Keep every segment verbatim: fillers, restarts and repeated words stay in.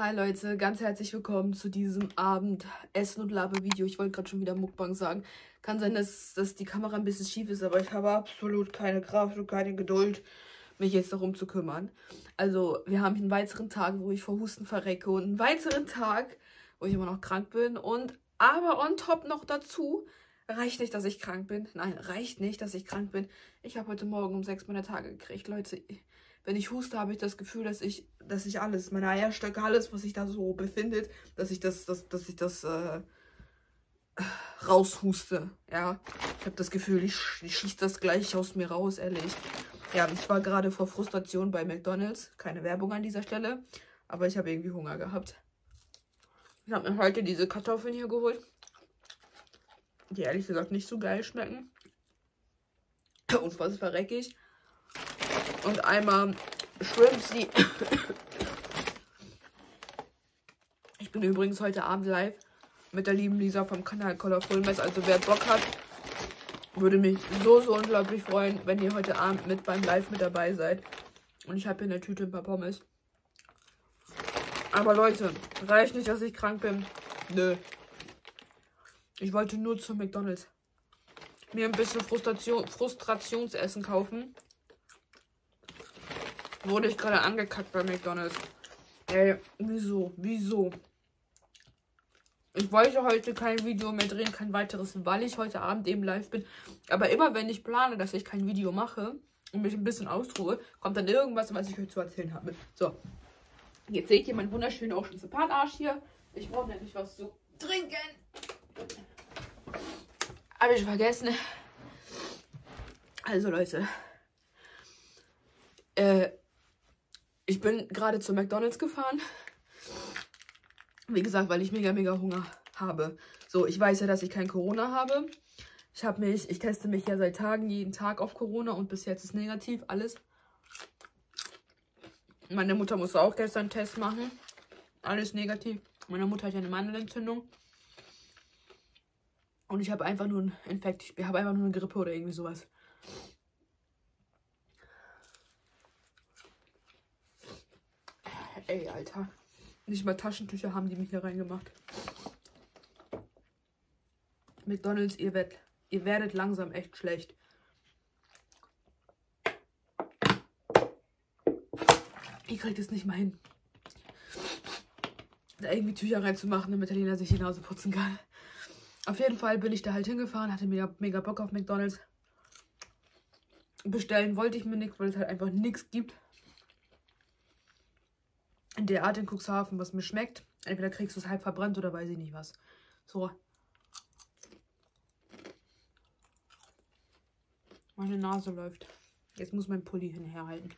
Hi Leute, ganz herzlich willkommen zu diesem Abend Essen und Laber Video. Ich wollte gerade schon wieder Mukbang sagen. Kann sein, dass, dass die Kamera ein bisschen schief ist, aber ich habe absolut keine Kraft und keine Geduld, mich jetzt darum zu kümmern. Also wir haben einen weiteren Tag, wo ich vor Husten verrecke und einen weiteren Tag, wo ich immer noch krank bin. Und aber on top noch dazu, reicht nicht, dass ich krank bin. Nein, reicht nicht, dass ich krank bin. Ich habe heute Morgen um sechs meine Tage gekriegt. Leute, wenn ich huste, habe ich das Gefühl, dass ich, dass ich alles, meine Eierstöcke, alles, was sich da so befindet, dass ich das, dass, dass ich das äh, raushuste. Ja, ich habe das Gefühl, ich, ich schieße das gleich aus mir raus, ehrlich. Ja, ich war gerade vor Frustration bei McDonald's. Keine Werbung an dieser Stelle, aber ich habe irgendwie Hunger gehabt. Ich habe mir heute diese Kartoffeln hier geholt, die ehrlich gesagt nicht so geil schmecken. Und was verrecke ich. Und einmal Shrimpsy. Ich bin übrigens heute Abend live mit der lieben Lisa vom Kanal Colorful Mess. Also wer Bock hat, würde mich so, so unglaublich freuen, wenn ihr heute Abend mit beim Live mit dabei seid. Und ich habe hier in der Tüte ein paar Pommes. Aber Leute, reicht nicht, dass ich krank bin. Nö. Ich wollte nur zu McDonald's mir ein bisschen Frustration, Frustrationsessen kaufen. Wurde ich gerade angekackt bei McDonald's. Ey, wieso? Wieso? Ich wollte heute kein Video mehr drehen, kein weiteres, weil ich heute Abend eben live bin. Aber immer wenn ich plane, dass ich kein Video mache und mich ein bisschen ausruhe, kommt dann irgendwas, was ich euch zu erzählen habe. So, jetzt seht ihr meinen wunderschönen Ocean Support Arsch hier. Ich brauche nämlich was zu trinken. Habe ich vergessen. Also Leute, äh, ich bin gerade zu McDonald's gefahren. Wie gesagt, weil ich mega, mega Hunger habe. So, ich weiß ja, dass ich kein Corona habe. Ich habe mich, ich teste mich ja seit Tagen jeden Tag auf Corona und bis jetzt ist negativ alles. Meine Mutter musste auch gestern einen Test machen. Alles negativ. Meine Mutter hat ja eine Mandelentzündung. Und ich habe einfach nur einen Infekt. Ich habe einfach nur eine Grippe oder irgendwie sowas. Ey, Alter. Nicht mal Taschentücher haben die mich hier reingemacht. McDonald's, ihr werdet, ihr werdet langsam echt schlecht. Ich krieg das nicht mal hin, da irgendwie Tücher reinzumachen, damit Alina sich die Nase putzen kann. Auf jeden Fall bin ich da halt hingefahren, hatte mega, mega Bock auf McDonald's. Bestellen wollte ich mir nichts, weil es halt einfach nichts gibt in der Art in Cuxhaven, was mir schmeckt. Entweder kriegst du es halb verbrannt oder weiß ich nicht was. So. Meine Nase läuft. Jetzt muss mein Pulli hinherhalten.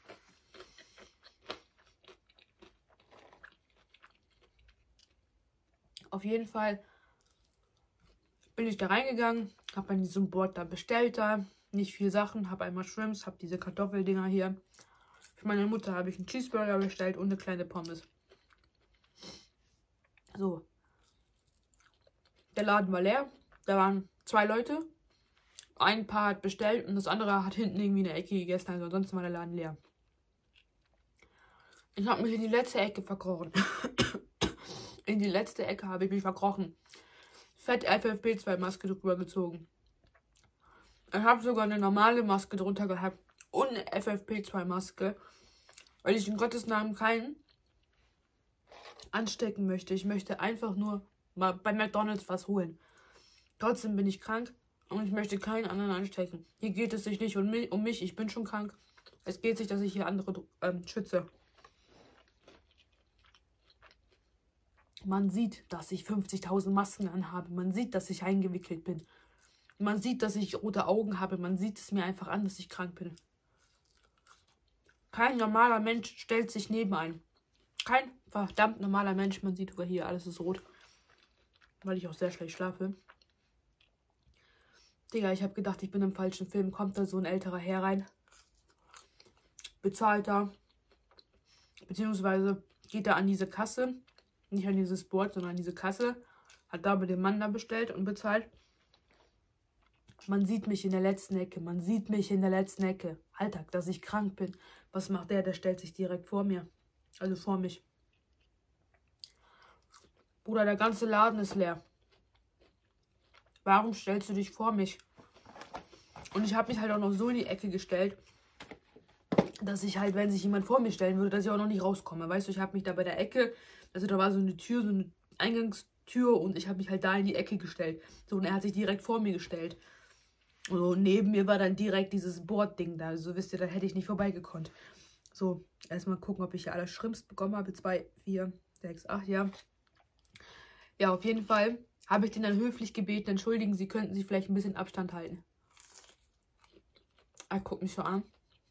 Auf jeden Fall bin ich da reingegangen, habe an diesem Board da bestellt da. Nicht viel Sachen, habe einmal Shrimps, habe diese Kartoffeldinger hier. Für meine Mutter habe ich einen Cheeseburger bestellt und eine kleine Pommes. So. Der Laden war leer. Da waren zwei Leute. Ein Paar hat bestellt und das andere hat hinten irgendwie in der Ecke gegessen. Also ansonsten war der Laden leer. Ich habe mich in die letzte Ecke verkrochen. In die letzte Ecke habe ich mich verkrochen. Fett F F P zwei Maske drüber gezogen. Ich habe sogar eine normale Maske drunter gehabt. Und eine F F P zwei Maske. Weil ich in Gottes Namen keinen anstecken möchte. Ich möchte einfach nur mal bei McDonald's was holen. Trotzdem bin ich krank und ich möchte keinen anderen anstecken. Hier geht es sich nicht um mich. Um mich. Ich bin schon krank. Es geht sich, dass ich hier andere ähm, schütze. Man sieht, dass ich fünfzigtausend Masken anhabe. Man sieht, dass ich eingewickelt bin. Man sieht, dass ich rote Augen habe. Man sieht es mir einfach an, dass ich krank bin. Kein normaler Mensch stellt sich neben ein. Kein verdammt normaler Mensch. Man sieht sogar hier, alles ist rot. Weil ich auch sehr schlecht schlafe. Digga, ich habe gedacht, ich bin im falschen Film. Kommt da so ein älterer Herr rein. Bezahlt da. Beziehungsweise geht er an diese Kasse. Nicht an dieses Board, sondern an diese Kasse. Hat da mit dem Mann da bestellt und bezahlt. Man sieht mich in der letzten Ecke. Man sieht mich in der letzten Ecke. Alltag, dass ich krank bin. Was macht der? Der stellt sich direkt vor mir. Also vor mich. Bruder, der ganze Laden ist leer. Warum stellst du dich vor mich? Und ich habe mich halt auch noch so in die Ecke gestellt, dass ich halt, wenn sich jemand vor mir stellen würde, dass ich auch noch nicht rauskomme. Weißt du, ich habe mich da bei der Ecke, also da war so eine Tür, so eine Eingangstür und ich habe mich halt da in die Ecke gestellt. So, und er hat sich direkt vor mir gestellt. So, neben mir war dann direkt dieses Bordding da. So, wisst ihr, da hätte ich nicht vorbeigekonnt. So, erstmal gucken, ob ich hier alle Shrimps bekommen habe. zwei, vier, sechs, acht, ja. Ja, auf jeden Fall habe ich den dann höflich gebeten, entschuldigen Sie, könnten Sie vielleicht ein bisschen Abstand halten. Er guckt mich so an.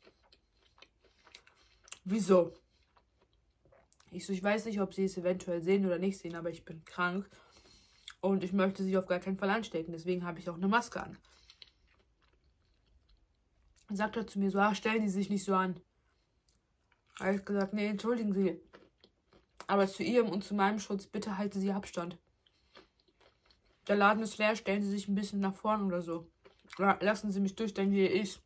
Wieso? Ich so, ich weiß nicht, ob Sie es eventuell sehen oder nicht sehen, aber ich bin krank. Und ich möchte Sie auf gar keinen Fall anstecken. Deswegen habe ich auch eine Maske an. Dann sagt er zu mir so, ah, stellen Sie sich nicht so an. Da habe ich gesagt, nee, entschuldigen Sie. Aber zu Ihrem und zu meinem Schutz, bitte halten Sie Abstand. Der Laden ist leer, stellen Sie sich ein bisschen nach vorne oder so. Oder lassen Sie mich durch, dann gehe ich.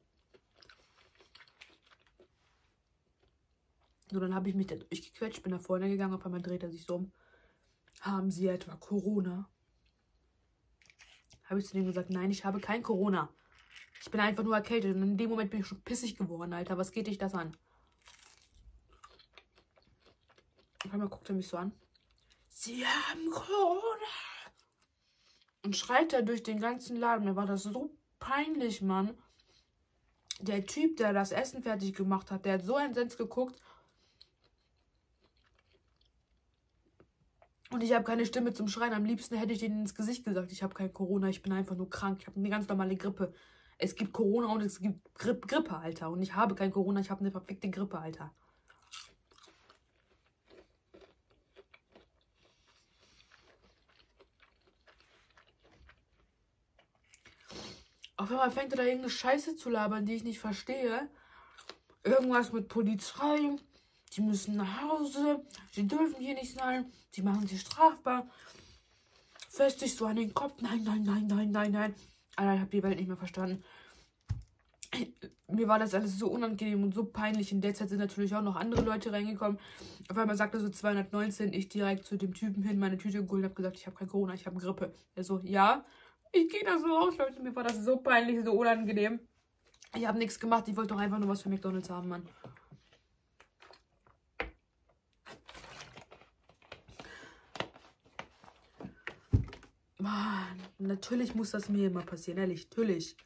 So, dann habe ich mich da durchgequetscht, bin nach vorne gegangen, auf einmal dreht er sich so um. Haben Sie etwa Corona? Habe ich zu dem gesagt, nein, ich habe kein Corona. Ich bin einfach nur erkältet und in dem Moment bin ich schon pissig geworden, Alter. Was geht dich das an? Auf einmal guckt er mich so an. Sie haben Corona! Und schreit er durch den ganzen Laden. Mir war das so peinlich, Mann. Der Typ, der das Essen fertig gemacht hat, der hat so entsetzt geguckt. Und ich habe keine Stimme zum Schreien. Am liebsten hätte ich denen ins Gesicht gesagt, ich habe kein Corona, ich bin einfach nur krank. Ich habe eine ganz normale Grippe. Es gibt Corona und es gibt Gri Grippe, Alter. Und ich habe kein Corona, ich habe eine verfickte Grippe, Alter. Auf einmal fängt er da irgendeine Scheiße zu labern, die ich nicht verstehe. Irgendwas mit Polizei. Die müssen nach Hause. Sie dürfen hier nicht sein. Die machen sie strafbar. Fest dich so an den Kopf. Nein, nein, nein, nein, nein, nein. Alter, ich habe die Welt nicht mehr verstanden. Mir war das alles so unangenehm und so peinlich. In der Zeit sind natürlich auch noch andere Leute reingekommen. Auf einmal sagte so zweihundertneunzehn. Ich direkt zu dem Typen hin, meine Tüte geholt und habe gesagt, ich habe kein Corona, ich habe Grippe. Er so, ja. Ich gehe da so raus, Leute. Mir war das so peinlich, so unangenehm. Ich habe nichts gemacht. Ich wollte doch einfach nur was für McDonald's haben, Mann. Mann, natürlich muss das mir immer passieren, ehrlich, natürlich.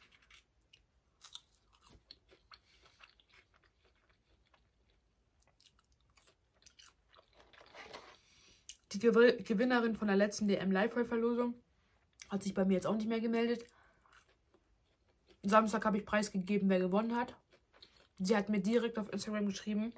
Die Gewinnerin von der letzten D M Live-Verlosung hat sich bei mir jetzt auch nicht mehr gemeldet. Samstag habe ich preisgegeben, wer gewonnen hat. Sie hat mir direkt auf Instagram geschrieben.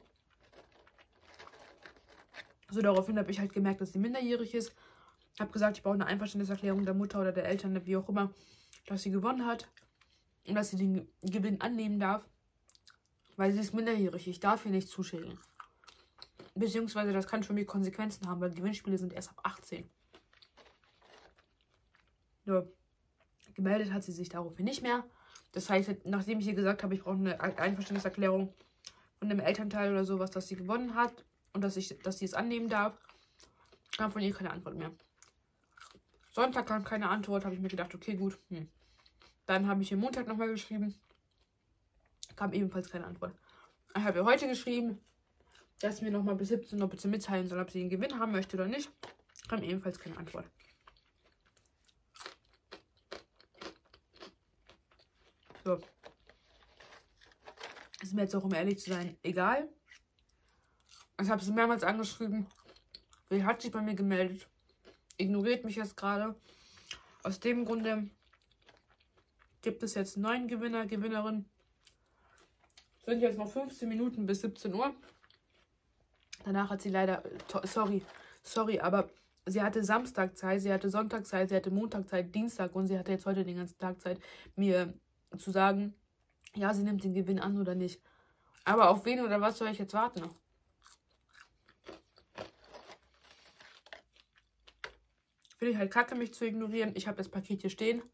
So, daraufhin habe ich halt gemerkt, dass sie minderjährig ist. Habe gesagt, ich brauche eine Einverständniserklärung der Mutter oder der Eltern, wie auch immer, dass sie gewonnen hat. Und dass sie den Gewinn annehmen darf. Weil sie ist minderjährig. Ich darf ihr nicht zuschicken. Beziehungsweise das kann für mich Konsequenzen haben, weil Gewinnspiele sind erst ab achtzehn. Ja. Gemeldet hat sie sich daraufhin nicht mehr. Das heißt, nachdem ich ihr gesagt habe, ich brauche eine Einverständniserklärung von dem Elternteil oder sowas, dass sie gewonnen hat und dass, ich, dass sie es annehmen darf, kam von ihr keine Antwort mehr. Sonntag kam keine Antwort, habe ich mir gedacht, okay, gut. Hm. Dann habe ich ihr Montag nochmal geschrieben. Kam ebenfalls keine Antwort. Ich habe ihr heute geschrieben, dass sie mir nochmal bis siebzehn Uhr bitte mitteilen soll, ob sie den Gewinn haben möchte oder nicht. Kam ebenfalls keine Antwort. So. Ist mir jetzt auch, um ehrlich zu sein, egal. Ich habe sie mehrmals angeschrieben. Sie hat sich bei mir gemeldet. Ignoriert mich jetzt gerade. Aus dem Grunde gibt es jetzt neun Gewinner, Gewinnerin. Sind jetzt noch fünfzehn Minuten bis siebzehn Uhr. Danach hat sie leider, sorry, sorry, aber sie hatte Samstag Zeit, sie hatte Sonntag Zeit, sie hatte Montag Zeit, Dienstag und sie hatte jetzt heute den ganzen Tag Zeit, mir zu sagen, ja, sie nimmt den Gewinn an oder nicht. Aber auf wen oder was soll ich jetzt warten? Finde ich halt kacke, mich zu ignorieren. Ich habe das Paket hier stehen.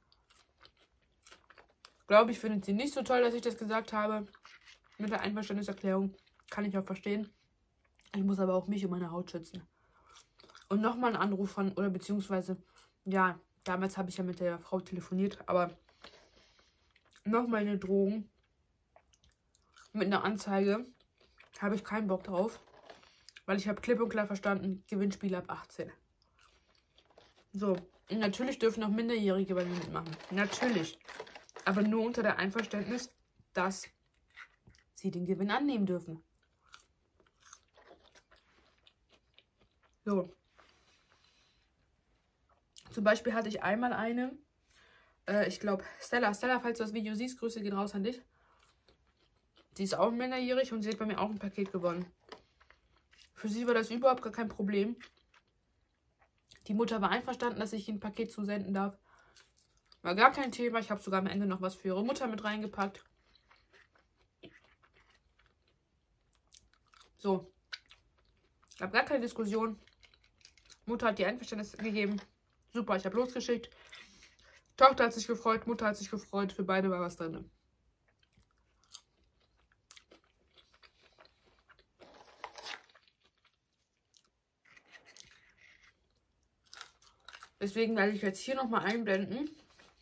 Glaube ich, findet sie nicht so toll, dass ich das gesagt habe. Mit der Einverständniserklärung kann ich auch verstehen. Ich muss aber auch mich und meine Haut schützen. Und nochmal einen Anruf von, oder beziehungsweise, ja, damals habe ich ja mit der Frau telefoniert, aber nochmal eine Drohung mit einer Anzeige habe ich keinen Bock drauf, weil ich habe klipp und klar verstanden, Gewinnspiel ab achtzehn. So, und natürlich dürfen auch Minderjährige bei mir mitmachen. Natürlich. Aber nur unter der Einverständnis, dass sie den Gewinn annehmen dürfen. So. Zum Beispiel hatte ich einmal eine, äh, ich glaube, Stella. Stella, falls du das Video siehst, Grüße gehen raus an dich. Sie ist auch minderjährig und sie hat bei mir auch ein Paket gewonnen. Für sie war das überhaupt gar kein Problem. Die Mutter war einverstanden, dass ich ihr ein Paket zusenden darf. War gar kein Thema. Ich habe sogar am Ende noch was für ihre Mutter mit reingepackt. So. Gab gar keine Diskussion. Mutter hat die Einverständnis gegeben. Super, ich habe losgeschickt. Tochter hat sich gefreut, Mutter hat sich gefreut. Für beide war was drin. Deswegen werde ich jetzt hier nochmal einblenden.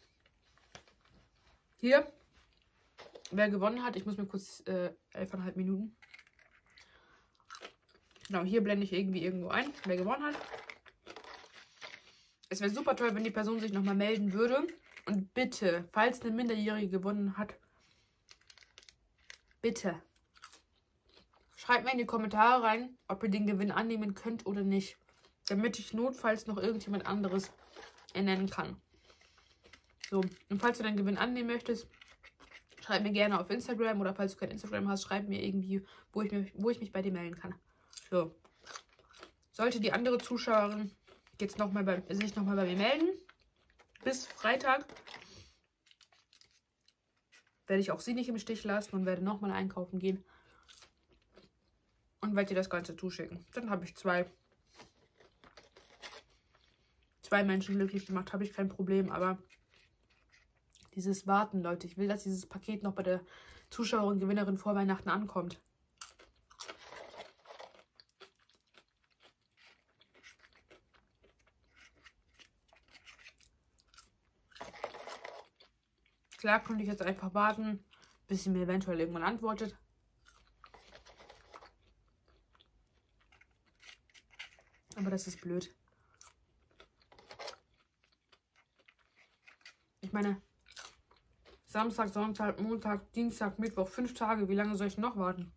Hier. Wer gewonnen hat, ich muss mir kurz äh, elfeinhalb Minuten. Genau, hier blende ich irgendwie irgendwo ein, wer gewonnen hat. Es wäre super toll, wenn die Person sich nochmal melden würde. Und bitte, falls eine Minderjährige gewonnen hat, bitte schreibt mir in die Kommentare rein, ob ihr den Gewinn annehmen könnt oder nicht. Damit ich notfalls noch irgendjemand anderes ernennen kann. So, und falls du den Gewinn annehmen möchtest, schreib mir gerne auf Instagram, oder falls du kein Instagram hast, schreib mir irgendwie, wo ich mich, wo ich mich bei dir melden kann. So. Sollte die andere Zuschauerin jetzt noch mal bei, sich nochmal bei mir melden, bis Freitag, werde ich auch sie nicht im Stich lassen und werde nochmal einkaufen gehen. Und werde dir das Ganze zuschicken. Dann habe ich zwei, zwei Menschen glücklich gemacht, habe ich kein Problem, aber dieses Warten, Leute, ich will, dass dieses Paket noch bei der Zuschauerin, Gewinnerin vor Weihnachten ankommt. Klar könnte ich jetzt einfach warten, bis sie mir eventuell irgendwann antwortet. Aber das ist blöd. Ich meine, Samstag, Sonntag, Montag, Dienstag, Mittwoch, fünf Tage. Wie lange soll ich noch warten?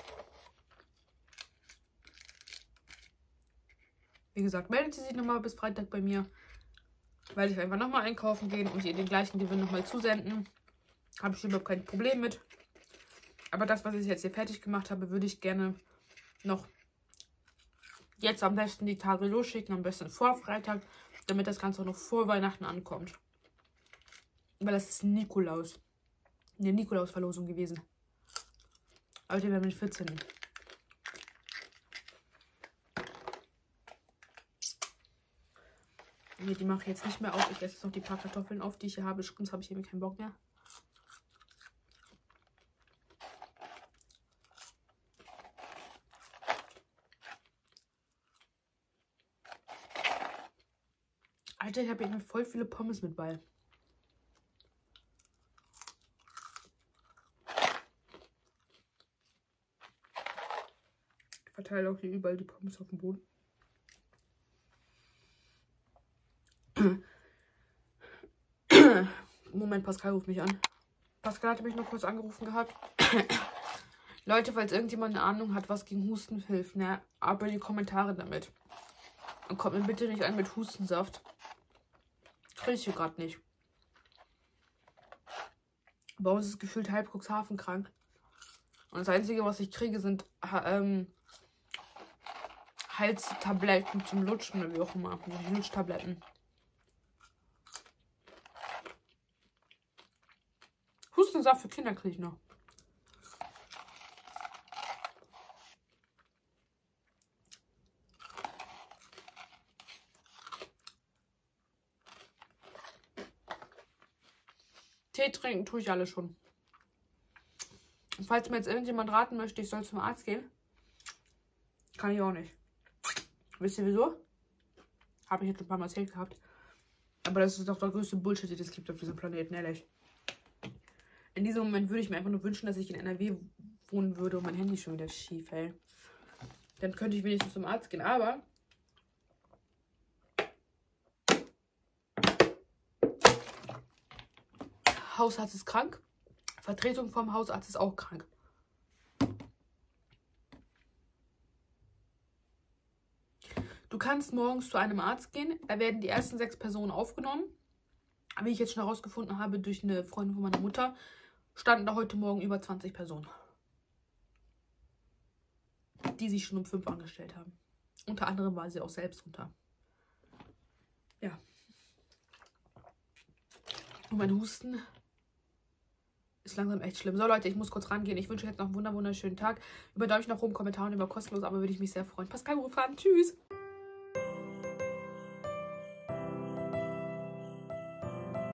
Wie gesagt, meldet sie sich nochmal bis Freitag bei mir. Weil ich einfach nochmal einkaufen gehen und ihr den gleichen Gewinn nochmal zusenden. Habe ich überhaupt kein Problem mit. Aber das, was ich jetzt hier fertig gemacht habe, würde ich gerne noch jetzt am besten die Tage losschicken. Am besten vor Freitag, damit das Ganze auch noch vor Weihnachten ankommt. Weil das ist Nikolaus. Eine Nikolaus-Verlosung gewesen. Heute wäre mit vierzehn. Ne, die mache ich jetzt nicht mehr auf. Ich esse jetzt noch die paar Kartoffeln auf, die ich hier habe. Sonst habe ich eben keinen Bock mehr. Alter, ich habe eben voll viele Pommes mit bei. Ich verteile auch hier überall die Pommes auf dem Boden. Moment, Pascal ruft mich an. Pascal hatte mich noch kurz angerufen gehabt. Leute, falls irgendjemand eine Ahnung hat, was gegen Husten hilft, ne, aber in die Kommentare damit. Und kommt mir bitte nicht an mit Hustensaft. Kriege ich hier gerade nicht. Bei uns ist gefühlt halb Cuxhaven krank. Und das Einzige, was ich kriege, sind ähm, Halstabletten zum Lutschen oder wie auch immer. Lutschtabletten. Hustensaft für Kinder kriege ich noch. Tee trinken tue ich alle schon. Und falls mir jetzt irgendjemand raten möchte, ich soll zum Arzt gehen, kann ich auch nicht. Wisst ihr wieso? Habe ich jetzt schon ein paar Mal erzählt gehabt. Aber das ist doch der größte Bullshit, den es gibt auf diesem Planeten, ehrlich. In diesem Moment würde ich mir einfach nur wünschen, dass ich in N R W wohnen würde und mein Handy schon wieder schief hält. Dann könnte ich wenigstens zum Arzt gehen, aber Hausarzt ist krank. Vertretung vom Hausarzt ist auch krank. Du kannst morgens zu einem Arzt gehen. Da werden die ersten sechs Personen aufgenommen. Wie ich jetzt schon herausgefunden habe durch eine Freundin von meiner Mutter, standen da heute Morgen über zwanzig Personen, die sich schon um fünf angestellt haben. Unter anderem war sie auch selbst runter. Ja. Und mein Husten ist langsam echt schlimm. So Leute, ich muss kurz rangehen. Ich wünsche euch jetzt noch einen wunderschönen Tag. Über Däumchen nach oben, Kommentare und über kostenlos, aber würde ich mich sehr freuen. Pascal Rufan, tschüss!